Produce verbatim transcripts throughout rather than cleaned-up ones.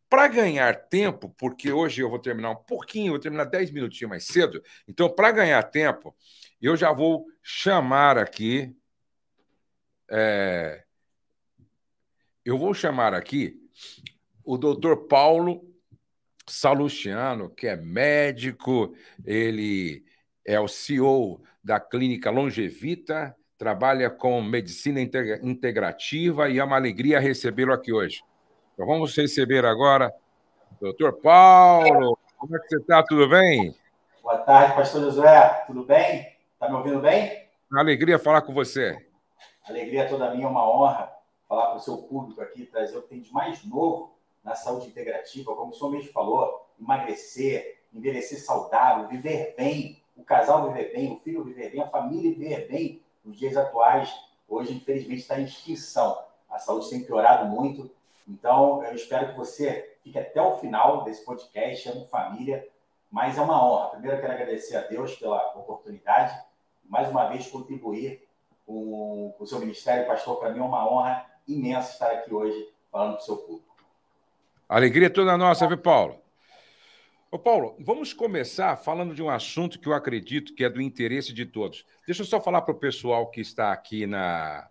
Para ganhar tempo, porque hoje eu vou terminar um pouquinho, vou terminar dez minutinhos mais cedo, então, para ganhar tempo, eu já vou chamar aqui, é, eu vou chamar aqui o doutor Paulo Salustiano, que é médico, ele é o C E O da Clínica Longevita, trabalha com medicina integrativa e é uma alegria recebê-lo aqui hoje. Então, vamos receber agora doutor Paulo. Como é que você está? Tudo bem? Boa tarde, pastor Josué. Tudo bem? Está me ouvindo bem? Uma alegria falar com você. Alegria toda minha, é uma honra falar para o seu público aqui, trazer o que tem de mais novo na saúde integrativa, como o senhor mesmo falou, emagrecer, envelhecer saudável, viver bem, o casal viver bem, o filho viver bem, a família viver bem nos dias atuais. Hoje, infelizmente, está em extinção. A saúde tem piorado muito. Então, eu espero que você fique até o final desse podcast, amo família, mas é uma honra. Primeiro, eu quero agradecer a Deus pela oportunidade, mais uma vez contribuir com o seu ministério, pastor. Para mim é uma honra imensa estar aqui hoje falando para o seu público. Alegria toda nossa, viu, Paulo? Ô, Paulo, vamos começar falando de um assunto que eu acredito que é do interesse de todos. Deixa eu só falar para o pessoal que está aqui na...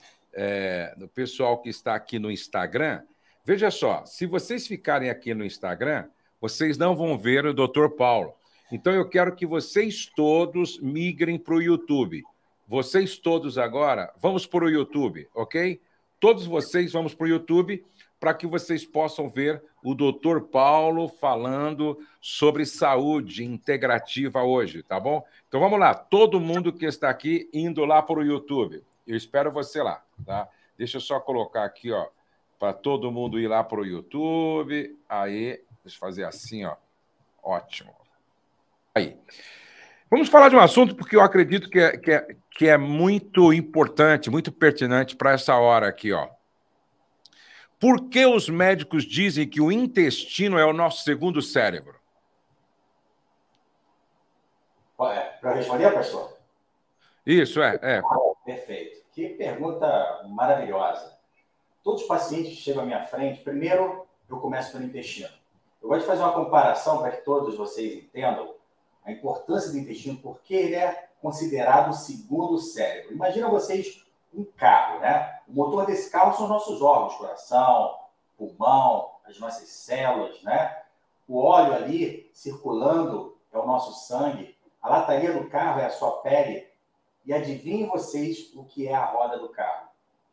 É, no pessoal que está aqui no Instagram. Veja só, se vocês ficarem aqui no Instagram, vocês não vão ver o doutor Paulo. Então, eu quero que vocês todos migrem para o YouTube. Vocês todos agora, vamos para o YouTube, ok? Todos vocês vamos para o YouTube para que vocês possam ver o doutor Paulo falando sobre saúde integrativa hoje, tá bom? Então, vamos lá. Todo mundo que está aqui indo lá para o YouTube. Eu espero você lá, tá? Deixa eu só colocar aqui, ó, para todo mundo ir lá para o YouTube. Aí, deixa eu fazer assim, ó. Ótimo. Aí. Vamos falar de um assunto porque eu acredito que é, que é, que é muito importante, muito pertinente para essa hora aqui, ó. Por que os médicos dizem que o intestino é o nosso segundo cérebro? Para responder, pastor? Isso, é, é. Perfeito. Que pergunta maravilhosa. Todos os pacientes que chegam à minha frente, primeiro eu começo pelo intestino. Eu gosto de fazer uma comparação para que todos vocês entendam a importância do intestino, porque ele é considerado o segundo cérebro. Imagina vocês um carro, né? O motor desse carro são os nossos órgãos, coração, pulmão, as nossas células, né? O óleo ali circulando é o nosso sangue, a lataria do carro é a sua pele. E adivinhem vocês o que é a roda do carro?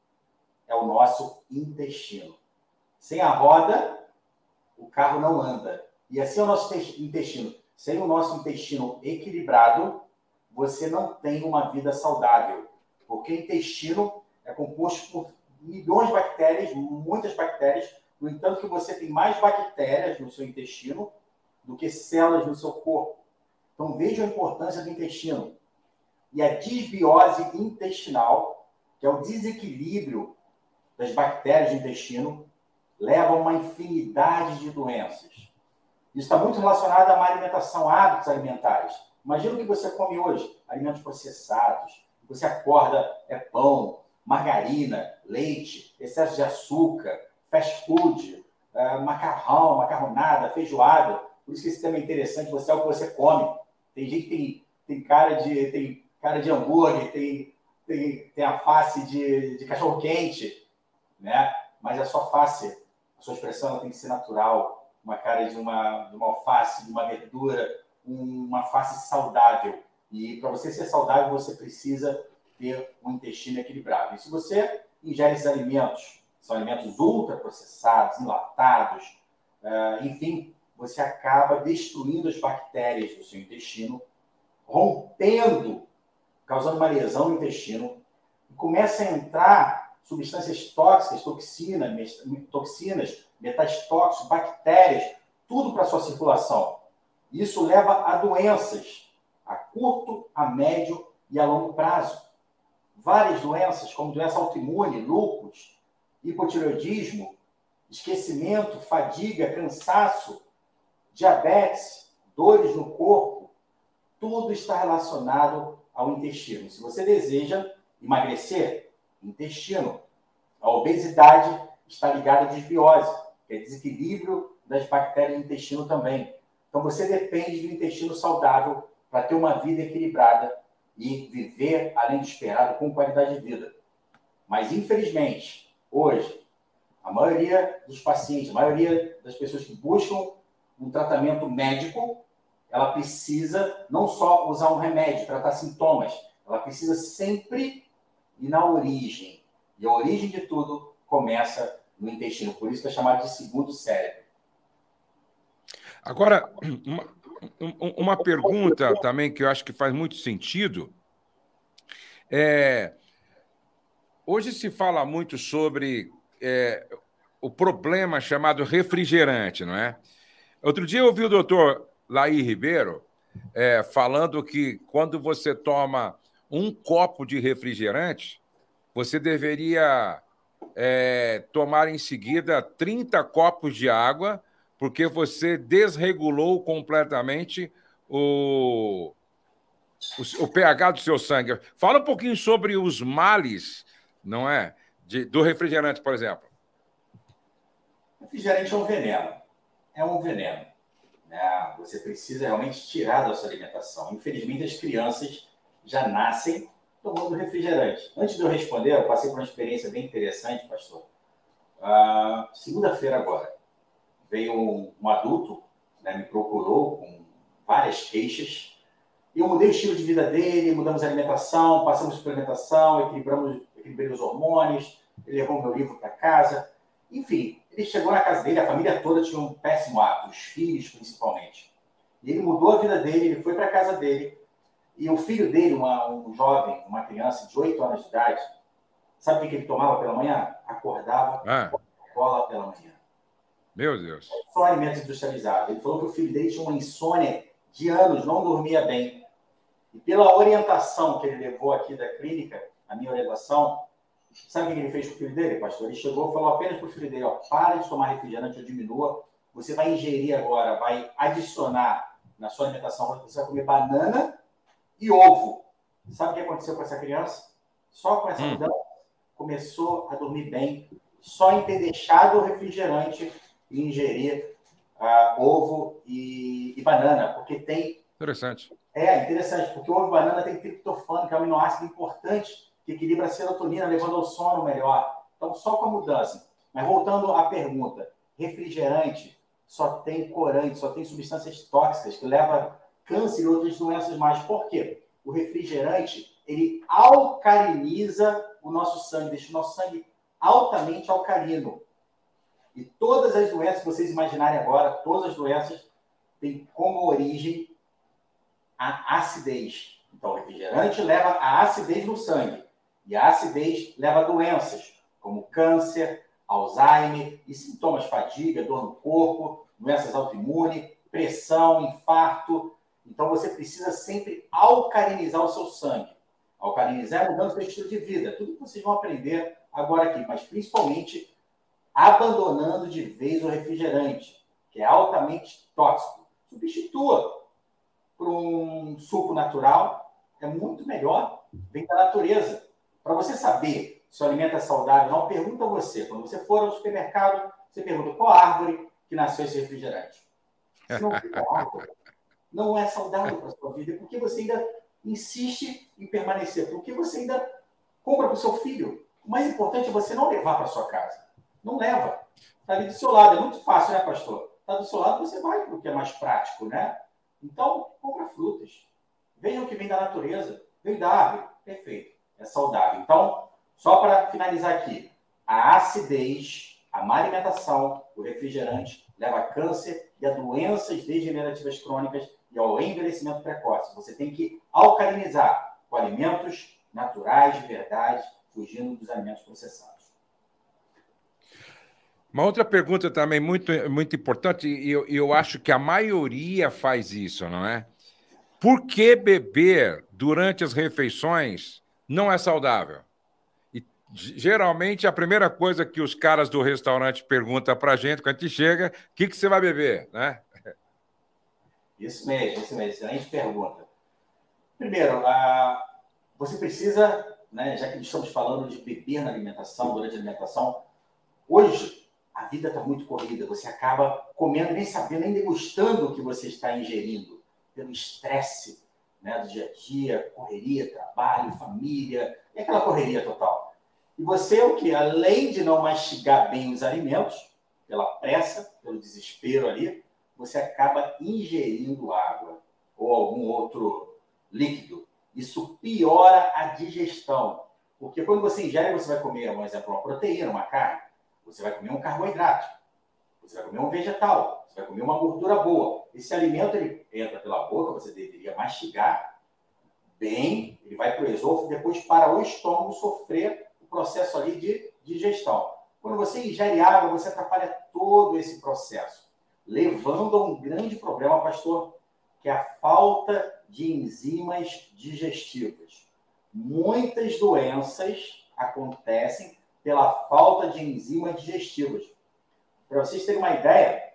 É o nosso intestino. Sem a roda, o carro não anda. E assim é o nosso intestino. Sem o nosso intestino equilibrado, você não tem uma vida saudável. Porque o intestino é composto por milhões de bactérias, muitas bactérias. No entanto, que você tem mais bactérias no seu intestino do que células no seu corpo. Então, vejam a importância do intestino. E a disbiose intestinal, que é o desequilíbrio das bactérias do intestino, leva a uma infinidade de doenças. Isso está muito relacionado a má alimentação, hábitos alimentares. Imagina o que você come hoje, alimentos processados. Você acorda, é pão, margarina, leite, excesso de açúcar, fast food, é, macarrão, macarronada, feijoada. Por isso que esse tema é interessante, você é o que você come. Tem gente que tem, tem cara de... Tem, cara de hambúrguer, tem, tem, tem a face de, de cachorro-quente, né? Mas a sua face, a sua expressão ela tem que ser natural, uma cara de uma, de uma alface, de uma verdura, uma face saudável. E para você ser saudável, você precisa ter um intestino equilibrado. E se você ingere esses alimentos, são alimentos ultraprocessados, enlatados, uh, enfim, você acaba destruindo as bactérias do seu intestino, rompendo, causando uma lesão no intestino, e começa a entrar substâncias tóxicas, toxinas, toxinas, metais tóxicos, bactérias, tudo para a sua circulação. Isso leva a doenças a curto, a médio e a longo prazo. Várias doenças, como doença autoimune, lúpus, hipotireoidismo, esquecimento, fadiga, cansaço, diabetes, dores no corpo, tudo está relacionado ao intestino. Se você deseja emagrecer, intestino. A obesidade está ligada à disbiose. que é desequilíbrio das bactérias do intestino também. Então, você depende do intestino saudável para ter uma vida equilibrada e viver, além do esperado, com qualidade de vida. Mas, infelizmente, hoje, a maioria dos pacientes, a maioria das pessoas que buscam um tratamento médico, ela precisa não só usar um remédio, tratar sintomas, ela precisa sempre ir na origem. E a origem de tudo começa no intestino. Por isso que é chamado de segundo cérebro. Agora, uma, uma pergunta também que eu acho que faz muito sentido é... Hoje se fala muito sobre é, o problema chamado refrigerante, não é? Outro dia eu ouvi o doutor Laí Ribeiro é, falando que quando você toma um copo de refrigerante, você deveria é, tomar em seguida trinta copos de água, porque você desregulou completamente o, o, o pH do seu sangue. Fala um pouquinho sobre os males, não é? De, do refrigerante, por exemplo. Refrigerante é um veneno. É um veneno. Né? Você precisa realmente tirar da sua alimentação. Infelizmente, as crianças já nascem tomando refrigerante. Antes de eu responder, eu passei por uma experiência bem interessante, pastor. Uh, Segunda-feira agora, veio um, um adulto, né, me procurou com várias queixas. E eu mudei o estilo de vida dele, mudamos a alimentação, passamos suplementação, equilibramos, equilibrei os hormônios, ele levou meu livro para casa. Enfim, ele chegou na casa dele, a família toda tinha um péssimo hábito, os filhos principalmente. E ele mudou a vida dele, ele foi para a casa dele. E o filho dele, uma, um jovem, uma criança de oito anos de idade, sabe o que ele tomava pela manhã? Acordava ah. Coca-Cola pela manhã. Meu Deus. Só alimentos industrializados. Ele falou que o filho dele tinha uma insônia de anos, não dormia bem. E pela orientação que ele levou aqui da clínica, a minha orientação, sabe o que ele fez com o filho dele, pastor? Ele chegou e falou apenas para o filho dele, ó, para de tomar refrigerante ou diminua, você vai ingerir agora, vai adicionar na sua alimentação, você vai comer banana e ovo. Sabe o que aconteceu com essa criança? Só com essa hum. mudança, começou a dormir bem, só em ter deixado o refrigerante e ingerir uh, ovo e, e banana, porque tem... Interessante. É, interessante, porque o ovo e banana tem triptofano, que é um aminoácido importante, que equilibra a serotonina, levando ao sono melhor. Então, só com a mudança. Mas voltando à pergunta, refrigerante só tem corante, só tem substâncias tóxicas, que levam câncer e outras doenças mais. Por quê? O refrigerante, ele alcaliniza o nosso sangue, deixa o nosso sangue altamente alcalino. E todas as doenças que vocês imaginarem agora, todas as doenças têm como origem a acidez. Então, o refrigerante leva a acidez no sangue. E a acidez leva a doenças, como câncer, Alzheimer e sintomas, fadiga, dor no corpo, doenças autoimunes, pressão, infarto. Então, você precisa sempre alcalinizar o seu sangue. Alcalinizar é mudando o seu estilo de vida. Tudo que vocês vão aprender agora aqui, mas principalmente abandonando de vez o refrigerante, que é altamente tóxico. Substitua por um suco natural, é muito melhor, vem da natureza. Para você saber se o alimento é saudável, não pergunta a você. Quando você for ao supermercado, você pergunta qual árvore que nasceu esse refrigerante. Se não for árvore, não é saudável para a sua vida, porque você ainda insiste em permanecer, porque você ainda compra para o seu filho. O mais importante é você não levar para a sua casa. Não leva. Está ali do seu lado. É muito fácil, né, pastor? Está do seu lado, você vai para o que é mais prático, né? Então, compra frutas. Vejam o que vem da natureza. Veio da árvore. Perfeito. É saudável. Então, só para finalizar aqui. A acidez, a má alimentação, o refrigerante, leva a câncer e a doenças degenerativas crônicas e ao envelhecimento precoce. Você tem que alcalinizar com alimentos naturais, de verdade, fugindo dos alimentos processados. Uma outra pergunta também muito, muito importante, e eu, eu acho que a maioria faz isso, não é? Por que beber durante as refeições não é saudável? E, geralmente, a primeira coisa que os caras do restaurante perguntam para a gente, quando a gente chega, o que, que você vai beber, né? Isso mesmo, isso mesmo. Excelente pergunta. Primeiro, uh, você precisa, né, já que estamos falando de beber na alimentação, durante a alimentação, hoje, a vida está muito corrida, você acaba comendo, nem sabendo, nem degustando o que você está ingerindo, pelo estresse, né, do dia a dia, correria, trabalho, família, e aquela correria total. E você, o que? Além de não mastigar bem os alimentos, pela pressa, pelo desespero ali, você acaba ingerindo água ou algum outro líquido. Isso piora a digestão. Porque quando você ingere, você vai comer, por exemplo, uma proteína, uma carne, você vai comer um carboidrato, você vai comer um vegetal, você vai comer uma gordura boa. Esse alimento ele entra pela boca, você deveria mastigar bem, ele vai para o esôfago, depois para o estômago sofrer o processo ali de digestão. Quando você ingere água, você atrapalha todo esse processo, levando a um grande problema, pastor, que é a falta de enzimas digestivas. Muitas doenças acontecem pela falta de enzimas digestivas. Para vocês terem uma ideia,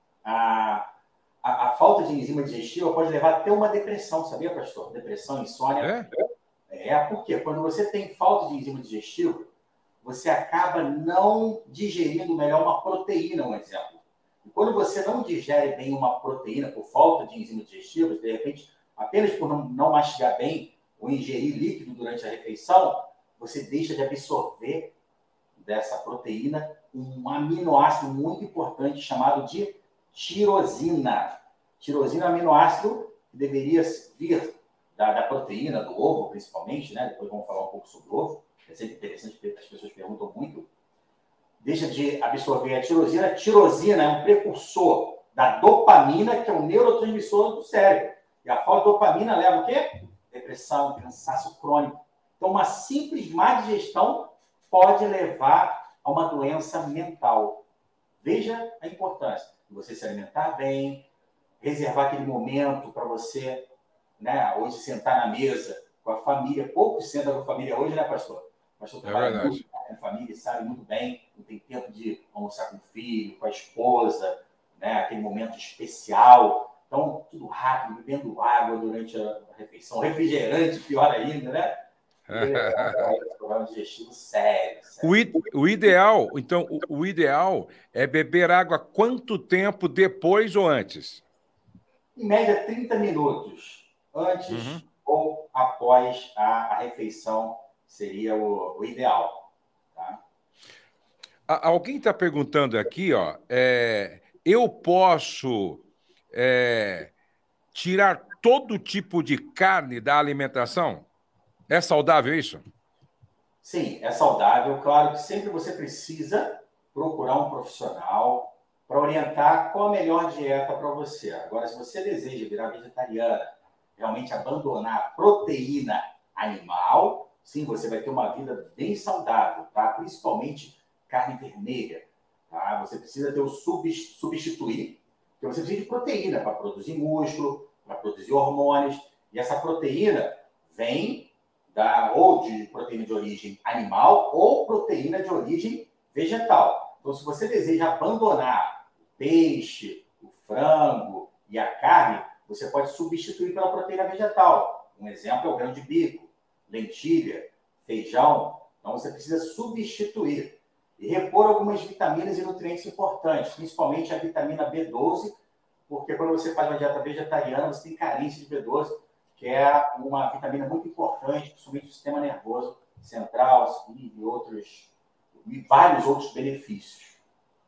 a, a, a falta de enzima digestiva pode levar até uma depressão, sabia, pastor? Depressão, insônia. É? É, porque quando você tem falta de enzima digestiva, você acaba não digerindo melhor uma proteína, um exemplo. E quando você não digere bem uma proteína por falta de enzimas digestivas, de repente, apenas por não, não mastigar bem ou ingerir líquido durante a refeição, você deixa de absorver dessa proteína um aminoácido muito importante chamado de tirosina. Tirosina é um aminoácido que deveria vir da, da proteína, do ovo principalmente, né? Depois vamos falar um pouco sobre o ovo. É sempre interessante, porque as pessoas perguntam muito. Deixa de absorver a tirosina. A tirosina é um precursor da dopamina, que é um neurotransmissor do cérebro. E a falta de dopamina leva o quê? Depressão, cansaço crônico. Então, uma simples má digestão pode levar a uma doença mental. Veja a importância de você se alimentar bem, reservar aquele momento para você, né, hoje sentar na mesa com a família. Poucos sentam com a família hoje, né, pastor? O pastor trabalha muito com a família, sabe muito bem, não tem tempo de almoçar com o filho, com a esposa, né, aquele momento especial. Então, tudo rápido, bebendo água durante a refeição, refrigerante, pior ainda, né? Problema digestivo sério. sério. O, i, o ideal, então, o, o ideal é beber água quanto tempo depois ou antes? Em média, trinta minutos antes uhum. ou após a, a refeição seria o, o ideal. Tá? Alguém está perguntando aqui, ó, é, eu posso é, tirar todo tipo de carne da alimentação? É saudável isso? Sim, é saudável. Claro que sempre você precisa procurar um profissional para orientar qual a melhor dieta para você. Agora, se você deseja virar vegetariana, realmente abandonar a proteína animal, sim, você vai ter uma vida bem saudável, tá? Principalmente carne vermelha, tá? Você precisa ter o substituir, porque você precisa de proteína para produzir músculo, para produzir hormônios, e essa proteína vem da, ou de proteína de origem animal ou proteína de origem vegetal. Então, se você deseja abandonar o peixe, o frango e a carne, você pode substituir pela proteína vegetal. Um exemplo é o grão de bico, lentilha, feijão. Então, você precisa substituir e repor algumas vitaminas e nutrientes importantes, principalmente a vitamina B doze, porque quando você faz uma dieta vegetariana, você tem carência de B doze, que é uma vitamina muito importante, principalmente do sistema nervoso central e outros, e vários outros benefícios.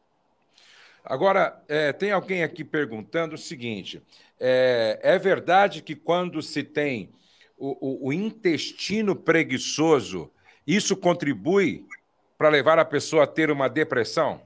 Agora, é, tem alguém aqui perguntando o seguinte, é, é verdade que quando se tem o, o, o intestino preguiçoso, isso contribui para levar a pessoa a ter uma depressão?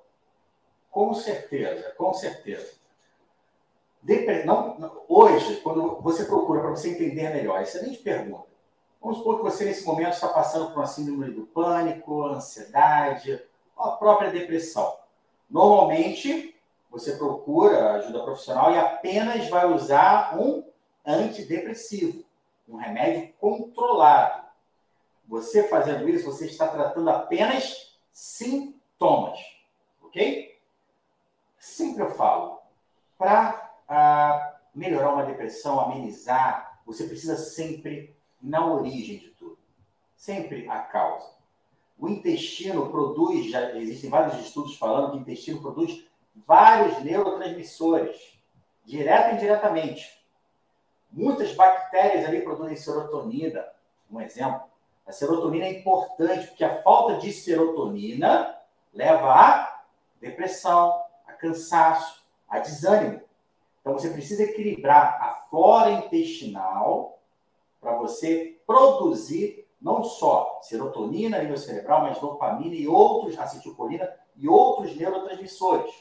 Com certeza, com certeza. Depre... Não, hoje, quando você procura para você entender melhor, excelente pergunta. Vamos supor que você, nesse momento, está passando por uma síndrome do pânico, ansiedade, a própria depressão. Normalmente, você procura ajuda profissional e apenas vai usar um antidepressivo, um remédio controlado. Você fazendo isso, você está tratando apenas sintomas, ok? Sempre eu falo, para ah, melhorar uma depressão, amenizar, você precisa sempre ir na origem de tudo. Sempre a causa. O intestino produz, já existem vários estudos falando que o intestino produz vários neurotransmissores, direta e indiretamente. Muitas bactérias ali produzem serotonina, um exemplo. A serotonina é importante, porque a falta de serotonina leva a depressão, a cansaço, a desânimo. Então, você precisa equilibrar a flora intestinal para você produzir não só serotonina a nível cerebral, mas dopamina e outros, acetilcolina e outros neurotransmissores.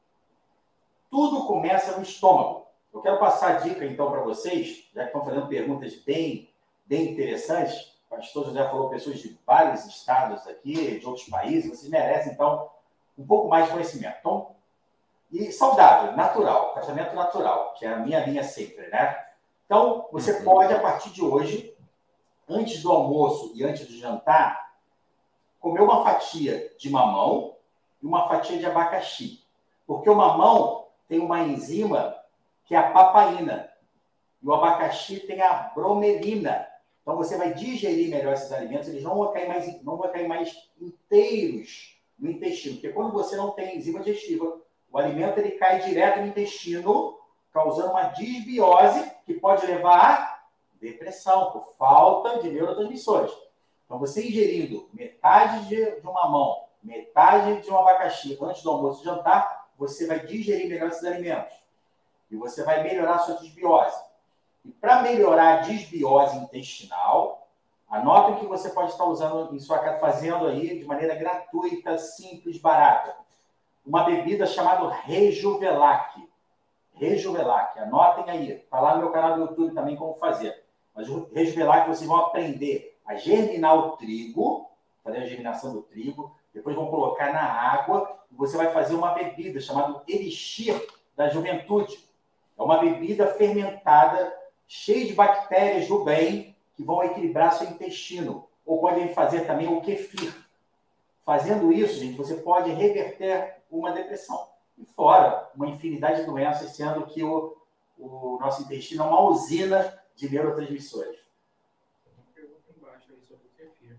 Tudo começa no estômago. Eu quero passar a dica, então, para vocês, já que estão fazendo perguntas bem, bem interessantes. O pastor José falou pessoas de vários estados aqui, de outros países. Vocês merecem, então, um pouco mais de conhecimento. Então, e saudável, natural, tratamento natural, que é a minha linha sempre, né? Então, você pode, a partir de hoje, antes do almoço e antes do jantar, comer uma fatia de mamão e uma fatia de abacaxi. Porque o mamão tem uma enzima que é a papaina. E o abacaxi tem a bromelina. Então, você vai digerir melhor esses alimentos, eles não vão cair mais, não vão cair mais inteiros no intestino. Porque quando você não tem enzima digestiva, o alimento ele cai direto no intestino, causando uma disbiose que pode levar a depressão, por falta de neurotransmissores. Então, você ingerindo metade de, de um mamão, metade de um abacaxi antes do almoço e jantar, você vai digerir melhor esses alimentos. E você vai melhorar a sua desbiose. E para melhorar a desbiose intestinal, anotem que você pode estar usando em sua casa, fazendo aí de maneira gratuita, simples, barata. Uma bebida chamada Rejuvelac. Rejuvelac, anotem aí. Está lá no meu canal do YouTube também como fazer. Mas o Rejuvelac vocês vão aprender a germinar o trigo, fazer a germinação do trigo, depois vão colocar na água e você vai fazer uma bebida chamada Elixir da Juventude. É uma bebida fermentada, cheia de bactérias do bem, que vão equilibrar seu intestino. Ou podem fazer também o kefir. Fazendo isso, gente, você pode reverter uma depressão. E fora, uma infinidade de doenças, sendo que o, o nosso intestino é uma usina de neurotransmissores. Tem uma pergunta embaixo aí sobre o kefir.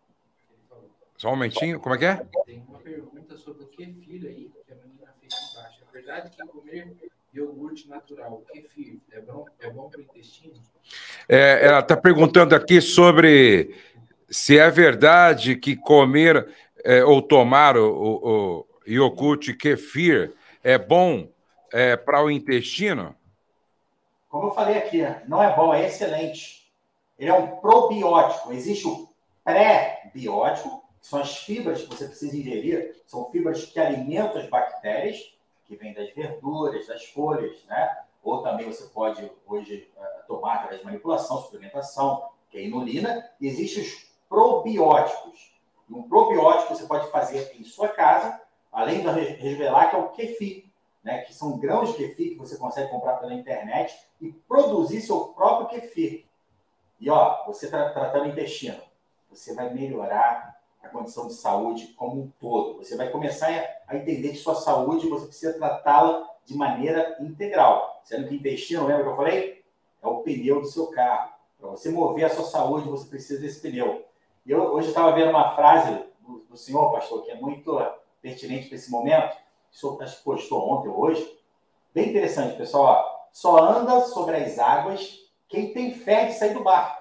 Só um momentinho, como é que é? Tem uma pergunta sobre o kefir aí, que a menina fez embaixo. É verdade que comer iogurte natural, kefir, é bom, é bom para o intestino? É, ela está perguntando aqui sobre se é verdade que comer é, ou tomar o, o, o iogurte kefir é bom é, para o intestino? Como eu falei aqui, não é bom, é excelente. Ele é um probiótico. Existe o pré-biótico, que são as fibras que você precisa ingerir, são fibras que alimentam as bactérias, que vêm das verduras, das folhas, né? Ou também você pode, hoje, tomar através de manipulação, suplementação, que é inulina. E existem os probióticos. E um probiótico você pode fazer em sua casa, além do Rejuvelac, que é o kefir, né? Que são grãos de kefir que você consegue comprar pela internet e produzir seu próprio kefir. E, ó, você tra tratando o intestino, você vai melhorar a condição de saúde como um todo. Você vai começar a entender que sua saúde, você precisa tratá-la de maneira integral. Sendo que o intestino, lembra que eu falei? É o pneu do seu carro. Para você mover a sua saúde, você precisa desse pneu. E eu hoje estava vendo uma frase do, do senhor, pastor, que é muito pertinente para esse momento. O senhor acho que postou ontem ou hoje. Bem interessante, pessoal. Ó, só anda sobre as águas quem tem fé de sair do barco.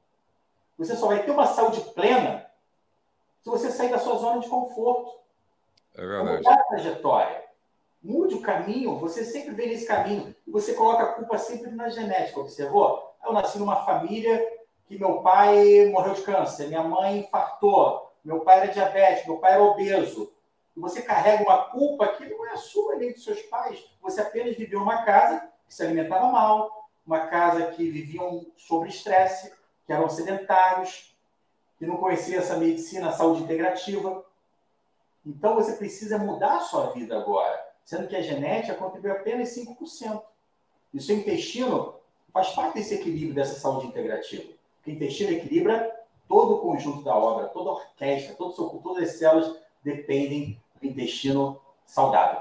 Você só vai ter uma saúde plena se você sair da sua zona de conforto. É verdade. Mudar a trajetória. Mude o caminho, você sempre vem nesse caminho. E você coloca a culpa sempre na genética, observou? Eu nasci numa família que meu pai morreu de câncer, minha mãe infartou, meu pai era diabético, meu pai era obeso. E você carrega uma culpa que não é sua nem dos seus pais. Você apenas viveu uma casa que se alimentava mal, uma casa que viviam sob estresse, que eram sedentários, que não conhecia essa medicina, a saúde integrativa. Então, você precisa mudar a sua vida agora, sendo que a genética contribui apenas cinco por cento. E o seu intestino faz parte desse equilíbrio dessa saúde integrativa. Porque o intestino equilibra todo o conjunto da obra, toda a orquestra, todo o seu, todas as células dependem do intestino saudável.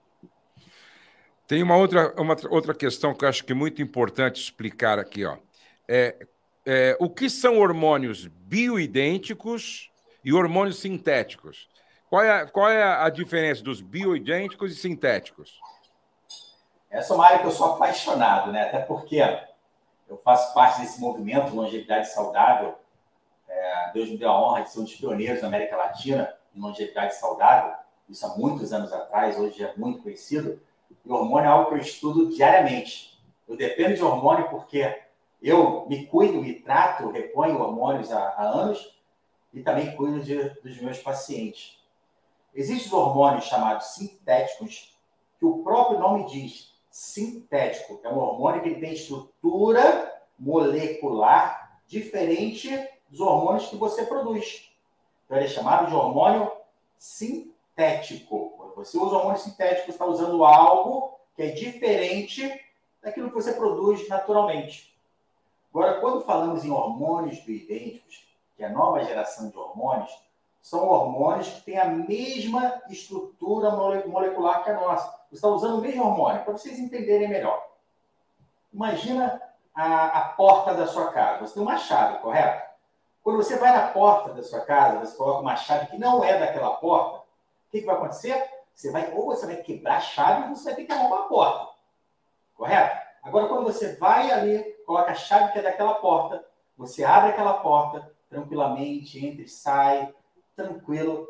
Tem uma outra, uma outra questão que eu acho que é muito importante explicar aqui, ó. É, é, o que são hormônios bioidênticos e hormônios sintéticos. Qual é, qual é a diferença dos bioidênticos e sintéticos? Essa é uma área que eu sou apaixonado, né? Até porque eu faço parte desse movimento longevidade saudável. É, Deus me deu a honra de ser um dos pioneiros na América Latina em longevidade saudável. Isso há muitos anos atrás, hoje é muito conhecido. E hormônio é algo que eu estudo diariamente. Eu dependo de hormônio porque eu me cuido, me trato, reponho hormônios há, há anos e também cuido de, dos meus pacientes. Existem os hormônios chamados sintéticos, que o próprio nome diz, sintético. É um hormônio que tem estrutura molecular diferente dos hormônios que você produz. Então, ele é chamado de hormônio sintético. Quando você usa hormônio sintético, você está usando algo que é diferente daquilo que você produz naturalmente. Agora, quando falamos em hormônios bioidênticos, que é a nova geração de hormônios, são hormônios que têm a mesma estrutura molecular que a nossa. Você está usando o mesmo hormônio, para vocês entenderem melhor. Imagina a, a porta da sua casa. Você tem uma chave, correto? Quando você vai na porta da sua casa, você coloca uma chave que não é daquela porta, o que, que vai acontecer? Você vai, ou você vai quebrar a chave ou você vai ter que arrombar a porta. Correto? Agora, quando você vai ali, coloca a chave que é daquela porta, você abre aquela porta tranquilamente, entra e sai, tranquilo.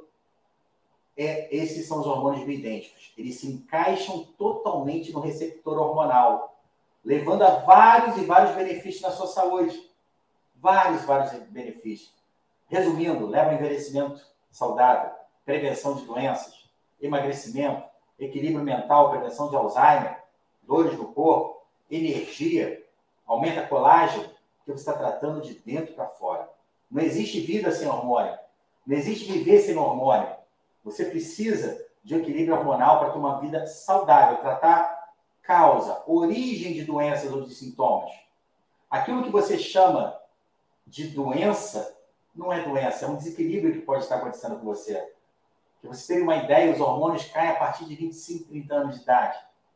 É, esses são os hormônios bioidênticos. Eles se encaixam totalmente no receptor hormonal, levando a vários e vários benefícios na sua saúde. Vários, vários benefícios. Resumindo, leva ao envelhecimento saudável, prevenção de doenças, emagrecimento, equilíbrio mental, prevenção de Alzheimer, dores no corpo, energia, aumenta colágeno, que você está tratando de dentro para fora. Não existe vida sem hormônio. Não existe viver sem hormônio. Você precisa de um equilíbrio hormonal para ter uma vida saudável, tratar causa, origem de doenças ou de sintomas. Aquilo que você chama de doença não é doença, é um desequilíbrio que pode estar acontecendo com você. Para você ter uma ideia, os hormônios caem a partir de vinte e cinco, trinta anos de idade.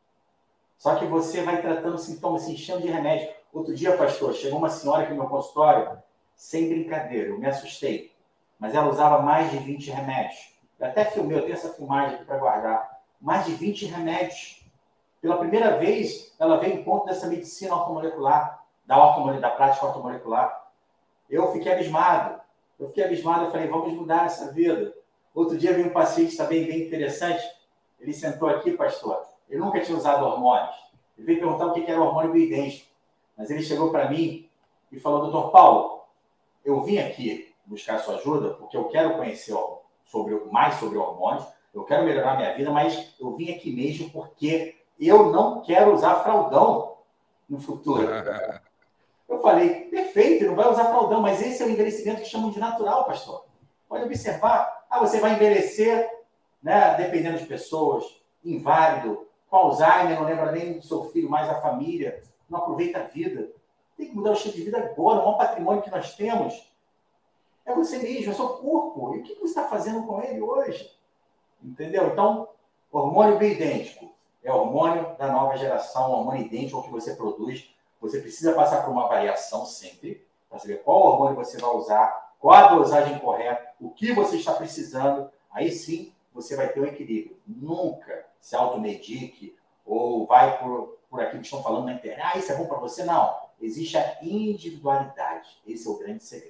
Só que você vai tratando sintomas, se enchendo de remédio. Outro dia, pastor, chegou uma senhora aqui no meu consultório, sem brincadeira, eu me assustei. Mas ela usava mais de vinte remédios. Eu até filmei, eu tenho essa filmagem aqui para guardar. Mais de vinte remédios. Pela primeira vez, ela veio em ponto dessa medicina ortomolecular, da, ortomole, da prática ortomolecular. Eu fiquei abismado. Eu fiquei abismado, eu falei, vamos mudar essa vida. Outro dia veio um paciente também bem interessante. Ele sentou aqui, pastor. Ele nunca tinha usado hormônios. Ele veio perguntar o que era hormônio bioidêntico. Mas ele chegou para mim e falou, doutor Paulo, eu vim aqui buscar sua ajuda porque eu quero conhecer sobre, mais sobre hormônios, eu quero melhorar minha vida, mas eu vim aqui mesmo porque eu não quero usar fraldão no futuro. Eu falei, perfeito, não vai usar fraldão, mas esse é o envelhecimento que chamam de natural, pastor. Pode observar. Ah, você vai envelhecer, né, dependendo de pessoas, inválido, com Alzheimer, não lembra nem do seu filho, mais a família, não aproveita a vida. Tem que mudar o estilo de vida agora, o maior patrimônio que nós temos é você mesmo, é o seu corpo. E o que você está fazendo com ele hoje? Entendeu? Então, hormônio bioidêntico é hormônio da nova geração, hormônio idêntico ao que você produz. Você precisa passar por uma avaliação sempre, para saber qual hormônio você vai usar, qual a dosagem correta, o que você está precisando. Aí sim, você vai ter um equilíbrio. Nunca se automedique ou vai por, por aquilo que estão falando na internet. Ah, isso é bom para você? Não. Existe a individualidade. Esse é o grande segredo.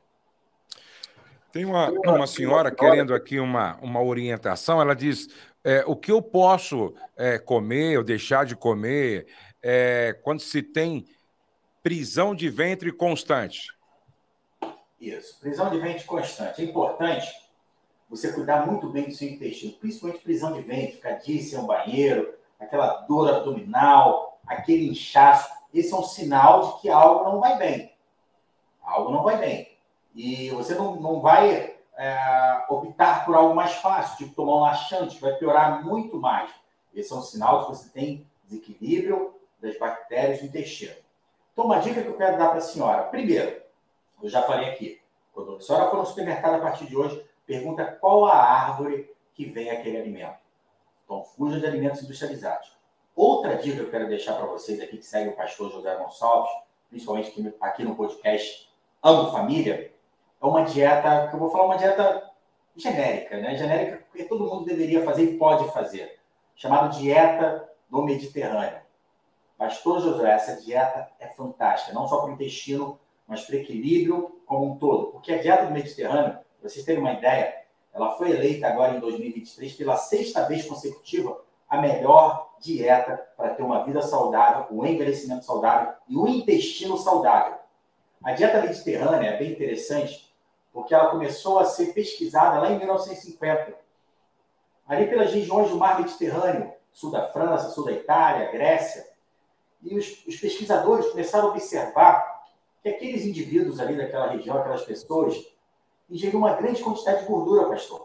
Tem uma, uma senhora querendo aqui uma, uma orientação. Ela diz, é, o que eu posso é, comer ou deixar de comer é, quando se tem prisão de ventre constante? Isso, prisão de ventre constante. É importante você cuidar muito bem do seu intestino, principalmente prisão de ventre, ficar dias sem um banheiro, aquela dor abdominal, aquele inchaço. Esse é um sinal de que algo não vai bem. Algo não vai bem. E você não, não vai é, optar por algo mais fácil, tipo tomar um laxante, que vai piorar muito mais. Esse é um sinal de que você tem desequilíbrio das bactérias do intestino. Então, uma dica que eu quero dar para a senhora. Primeiro, eu já falei aqui, quando a senhora for no supermercado a partir de hoje, pergunta qual a árvore que vem aquele alimento. Então, fuja de alimentos industrializados. Outra dica que eu quero deixar para vocês aqui, que segue o pastor José Gonçalves, principalmente aqui, aqui no podcast Amo Família, é uma dieta, que eu vou falar uma dieta genérica, né? Genérica porque todo mundo deveria fazer e pode fazer, chamada dieta do Mediterrâneo. Pastor Josué, essa dieta é fantástica, não só para o intestino, mas para o equilíbrio como um todo. Porque a dieta do Mediterrâneo, para vocês terem uma ideia, ela foi eleita agora em dois mil e vinte e três pela sexta vez consecutiva a melhor dieta para ter uma vida saudável, um envelhecimento saudável e um intestino saudável. A dieta mediterrânea é bem interessante porque ela começou a ser pesquisada lá em mil novecentos e cinquenta. Ali pelas regiões do mar Mediterrâneo, sul da França, sul da Itália, Grécia. E os, os pesquisadores começaram a observar que aqueles indivíduos ali daquela região, aquelas pessoas, ingeriam uma grande quantidade de gordura, pastor.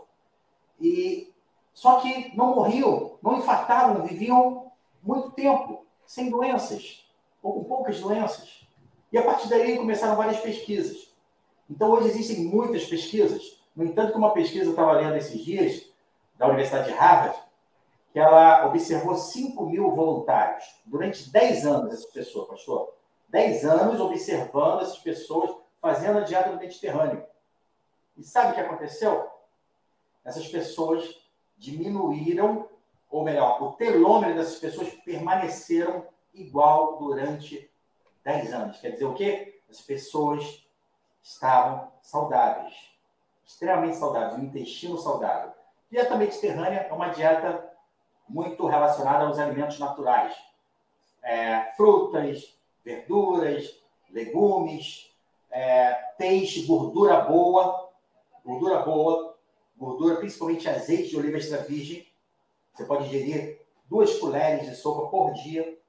E, só que não morriam, não infartavam, viviam muito tempo, sem doenças, ou com poucas doenças. E a partir daí começaram várias pesquisas. Então, hoje existem muitas pesquisas. No entanto, que uma pesquisa eu estava lendo esses dias, da Universidade de Harvard, que ela observou cinco mil voluntários durante dez anos, essas pessoas, pastor. dez anos observando essas pessoas fazendo a dieta do Mediterrâneo. E sabe o que aconteceu? Essas pessoas diminuíram, ou melhor, o telômero dessas pessoas permaneceram igual durante dez anos. Quer dizer o quê? As pessoas estavam saudáveis, extremamente saudáveis, um intestino saudável. Dieta mediterrânea é uma dieta muito relacionada aos alimentos naturais. É, frutas, verduras, legumes, é, peixe, gordura boa, gordura boa, gordura, principalmente azeite de oliva extra virgem. Você pode ingerir duas colheres de sopa por dia.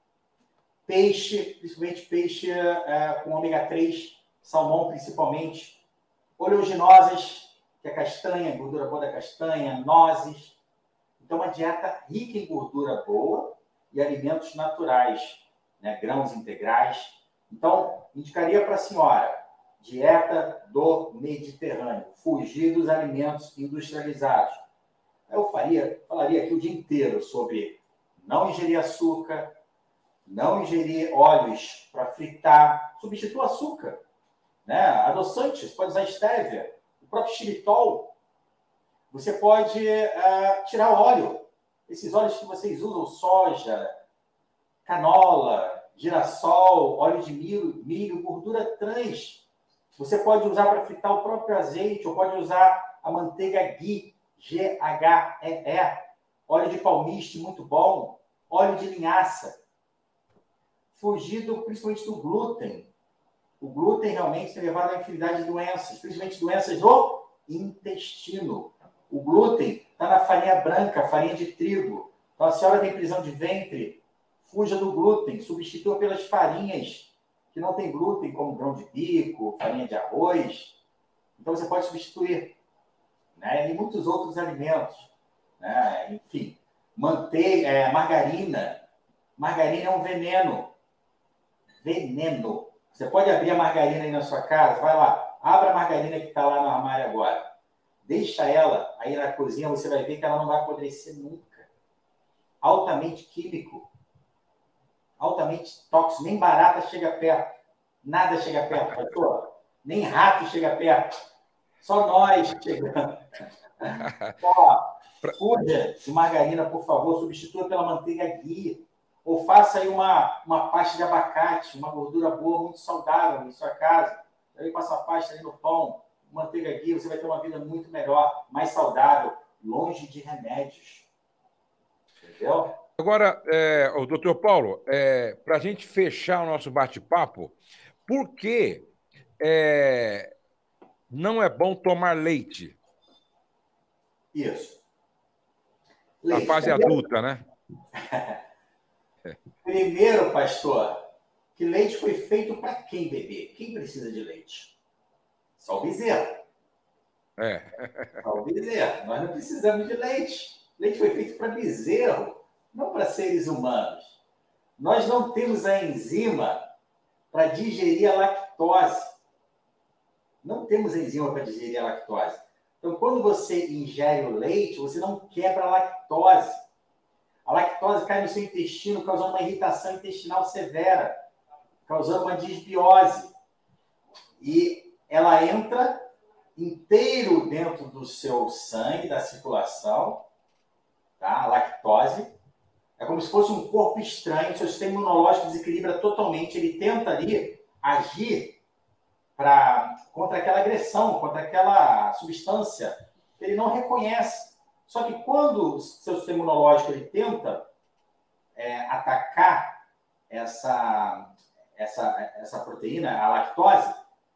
Peixe, principalmente peixe é, com ômega três, salmão principalmente. Oleaginosas, que é castanha, gordura boa da castanha, nozes. Então, uma dieta rica em gordura boa e alimentos naturais, né? Grãos integrais. Então, indicaria para a senhora, dieta do Mediterrâneo, fugir dos alimentos industrializados. Eu faria, falaria aqui o dia inteiro sobre não ingerir açúcar, não ingerir óleos para fritar, substitua açúcar, né? Adoçantes, pode usar estévia, o próprio xilitol. Você pode uh, tirar o óleo. Esses óleos que vocês usam, soja, canola, girassol, óleo de milho, milho, gordura trans. Você pode usar para fritar o próprio azeite, ou pode usar a manteiga ghee, G H E E, óleo de palmiste, muito bom, óleo de linhaça. Fugir do, principalmente do glúten. O glúten realmente tem levado a infinidade de doenças, principalmente doenças do intestino. O glúten está na farinha branca, farinha de trigo. Então, a senhora tem prisão de ventre, fuja do glúten, substitua pelas farinhas que não tem glúten, como grão de bico, farinha de arroz. Então, você pode substituir. Né? E muitos outros alimentos. Né? Enfim, manteiga, é, margarina. Margarina é um veneno. Veneno. Você pode abrir a margarina aí na sua casa? Vai lá, abra a margarina que está lá no armário agora. Deixa ela aí na cozinha, você vai ver que ela não vai apodrecer nunca. Altamente químico. Altamente tóxico. Nem barata chega perto. Nada chega perto, pastor. Nem rato chega perto. Só nós chegamos. Ó, fuja de margarina, por favor. Substitua pela manteiga ghee. Ou faça aí uma, uma pasta de abacate, uma gordura boa, muito saudável em sua casa. Aí passa a pasta ali no pão. Manteiga ghee, você vai ter uma vida muito melhor, mais saudável, longe de remédios. Entendeu? Agora, é, o doutor Paulo, é, para a gente fechar o nosso bate-papo, por que é, não é bom tomar leite? Isso. Na fase adulta, né? Primeiro, pastor, que leite foi feito para quem beber? Quem precisa de leite? Só o bezerro. É. Só o bezerro. Nós não precisamos de leite. Leite foi feito para bezerro, não para seres humanos. Nós não temos a enzima para digerir a lactose. Não temos enzima para digerir a lactose. Então, quando você ingere o leite, você não quebra a lactose. A lactose cai no seu intestino, causando uma irritação intestinal severa, causando uma disbiose. E ela entra inteiro dentro do seu sangue, da circulação, tá? A lactose. É como se fosse um corpo estranho, seu sistema imunológico desequilibra totalmente, ele tenta ali agir pra, contra aquela agressão, contra aquela substância que ele não reconhece. Só que quando o seu sistema imunológico ele tenta é, atacar essa, essa, essa proteína, a lactose,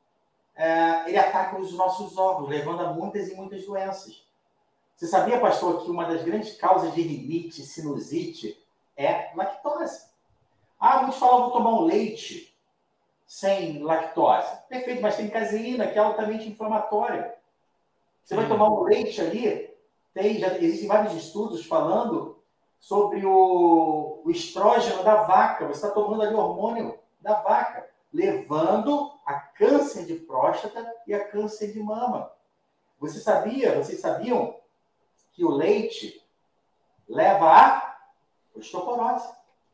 é, ele ataca os nossos órgãos, levando a muitas e muitas doenças. Você sabia, pastor, que uma das grandes causas de rinite, sinusite, é lactose? Ah, muitos falam, vou tomar um leite sem lactose. Perfeito, mas tem caseína, que é altamente inflamatória. Você vai tomar um leite ali, tem, já existem vários estudos falando sobre o, o estrógeno da vaca. Você está tomando ali o hormônio da vaca, levando a câncer de próstata e a câncer de mama. Você sabia, vocês sabiam que o leite leva a osteoporose?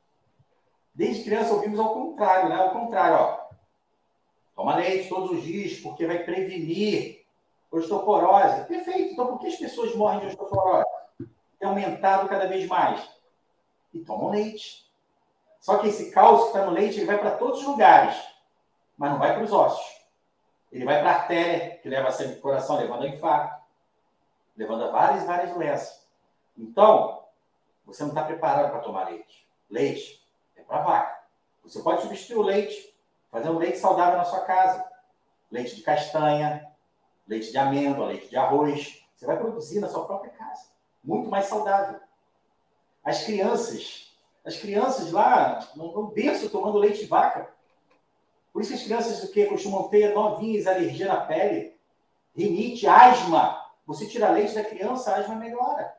Desde criança ouvimos ao contrário, né? Ao contrário, ó. Toma leite todos os dias porque vai prevenir osteoporose. Perfeito. Então, por que as pessoas morrem de osteoporose? Tem aumentado cada vez mais. E tomam leite. Só que esse cálcio que está no leite, ele vai para todos os lugares, mas não vai para os ossos. Ele vai para a artéria, que leva sangue para o coração, levando a infarto, levando a várias, várias doenças. Então, você não está preparado para tomar leite. Leite é para vaca. Você pode substituir o leite, fazer um leite saudável na sua casa. Leite de castanha, leite de amêndoa, leite de arroz. Você vai produzir na sua própria casa. Muito mais saudável. As crianças, as crianças lá, no berço tomando leite de vaca. Por isso que as crianças o quê? Costumam ter novinhas, alergia na pele, rinite, asma. Você tira leite da criança, a asma melhora.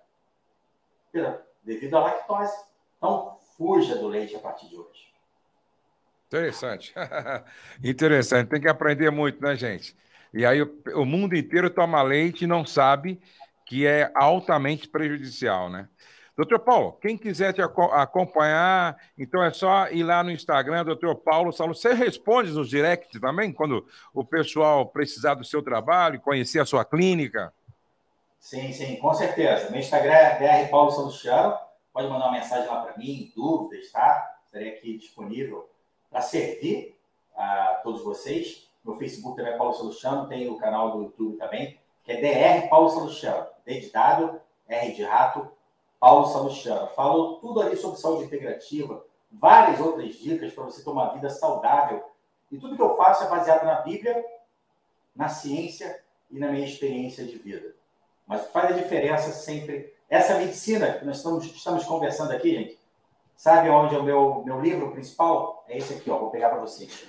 Devido à lactose. Então, fuja do leite a partir de hoje. Interessante. Interessante. Tem que aprender muito, né, gente? E aí o, o mundo inteiro toma leite e não sabe que é altamente prejudicial, né? doutor Paulo, quem quiser te acompanhar, então é só ir lá no Instagram, doutor Paulo Saulo. Você responde nos directs também, quando o pessoal precisar do seu trabalho, conhecer a sua clínica? Sim, sim, com certeza. Meu Instagram é D R Paulo Salustiano. Pode mandar uma mensagem lá para mim, dúvidas, tá? Estarei aqui disponível para servir a todos vocês. Meu Facebook também é Paulo Salustiano, tem o canal do YouTube também, que é D R Paulo Salustiano. D de dado, R de rato, Paulo Salustiano. Falo tudo ali sobre saúde integrativa, várias outras dicas para você ter uma vida saudável. E tudo que eu faço é baseado na Bíblia, na ciência e na minha experiência de vida. Mas o que faz a diferença sempre... Essa medicina que nós estamos, estamos conversando aqui, gente, sabe onde é o meu, meu livro principal? É esse aqui, ó. Vou pegar para vocês.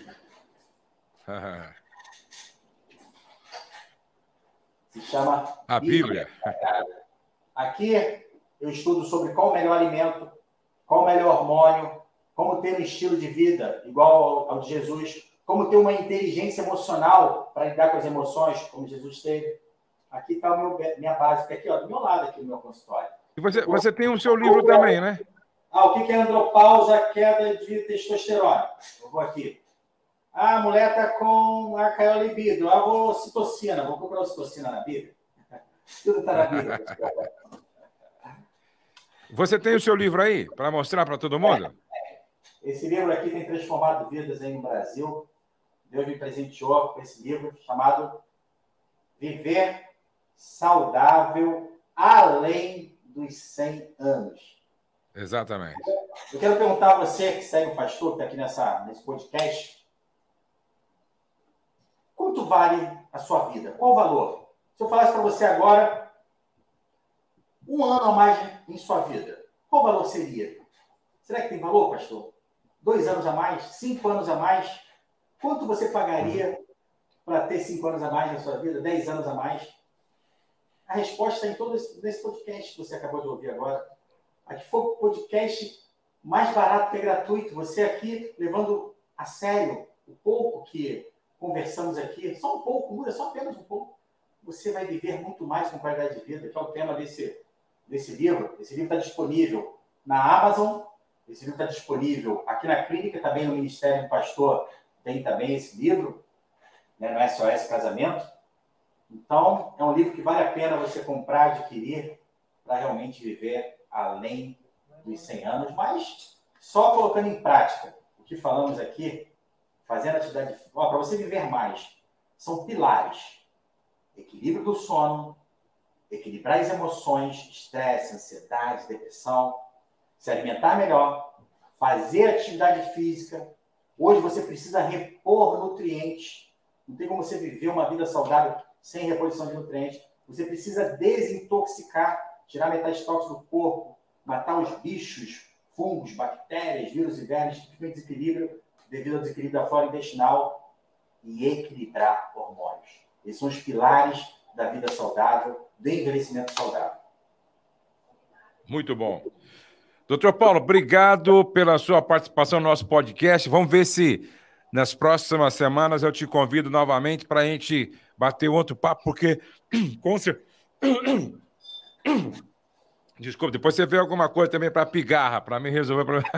Se chama... A Bíblia. Bíblia. Aqui eu estudo sobre qual o melhor alimento, qual o melhor hormônio, como ter um estilo de vida igual ao, ao de Jesus, como ter uma inteligência emocional para lidar com as emoções, como Jesus teve. Aqui está a minha base, fica aqui, ó, do meu lado, aqui no meu consultório. E você, você tem o seu livro também, né? Ah, o que é andropausa, queda de testosterona? Eu vou aqui. Ah, a mulher está com a caiu libido. Ah, vou citocina. Vou procurar citocina na Bíblia. Tudo está na Bíblia. Você tem o seu livro aí para mostrar para todo mundo? É. Esse livro aqui tem transformado vidas aí no Brasil. Deus me presenteou com esse livro chamado Viver Saudável Além dos cem anos. Exatamente. Eu quero perguntar a você que segue o pastor, que está aqui nessa, nesse podcast, quanto vale a sua vida? Qual o valor? Se eu falasse para você agora, um ano a mais em sua vida, qual o valor seria? Será que tem valor, pastor? Dois anos a mais? Cinco anos a mais? Quanto você pagaria para ter cinco anos a mais na sua vida? Dez anos a mais? A resposta está em todo esse, nesse podcast que você acabou de ouvir agora. Aqui foi o podcast mais barato que é gratuito. Você aqui levando a sério o pouco que conversamos aqui, só um pouco, muda só apenas um pouco. Você vai viver muito mais com qualidade de vida, que é o tema desse, desse livro. Esse livro está disponível na Amazon, esse livro está disponível aqui na clínica, também no Ministério do Pastor tem também esse livro, né, no S O S Casamento. Então, é um livro que vale a pena você comprar, adquirir, para realmente viver além dos cem anos, mas só colocando em prática o que falamos aqui, fazendo atividade... Para você viver mais, são pilares. Equilíbrio do sono, equilibrar as emoções, estresse, ansiedade, depressão, se alimentar melhor, fazer atividade física. Hoje você precisa repor nutrientes. Não tem como você viver uma vida saudável sem reposição de nutrientes. Você precisa desintoxicar, tirar metais tóxicos do corpo, matar os bichos, fungos, bactérias, vírus e vermes que ficam em desequilíbrio devido ao desequilíbrio da flora intestinal e equilibrar hormônios. Esses são os pilares da vida saudável, do envelhecimento saudável. Muito bom. Doutor Paulo, obrigado pela sua participação no nosso podcast. Vamos ver se nas próximas semanas eu te convido novamente para a gente bater outro papo, porque com certeza... Desculpa, depois você vê alguma coisa também para pigarra, para me resolver o problema.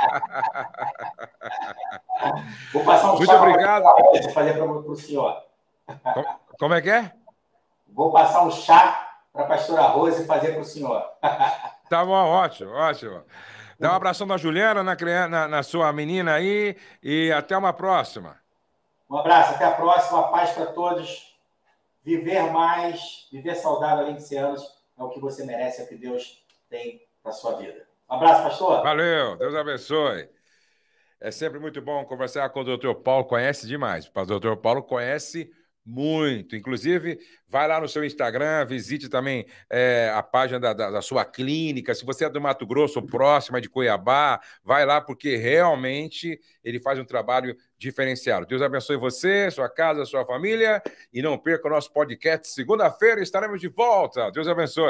Vou passar um Muito chá obrigado. Para fazer para o senhor. Como, como é que é? Vou passar um chá para a pastora Rose fazer para o senhor. Tá bom, ótimo, ótimo. Dá um abração na Juliana, na, na, na sua menina aí, e até uma próxima. Um abraço, até a próxima. Paz para todos. Viver mais, viver saudável além de cem anos é o que você merece, é o que Deus tem para a sua vida. Um abraço, pastor. Valeu, Deus abençoe. É sempre muito bom conversar com o doutor Paulo, conhece demais. O doutor Paulo conhece muito. Inclusive, vai lá no seu Instagram, visite também é, a página da, da, da sua clínica. Se você é do Mato Grosso, próxima de Cuiabá, vai lá, porque realmente ele faz um trabalho diferenciado. Deus abençoe você, sua casa, sua família, e não perca o nosso podcast. Segunda-feira estaremos de volta. Deus abençoe.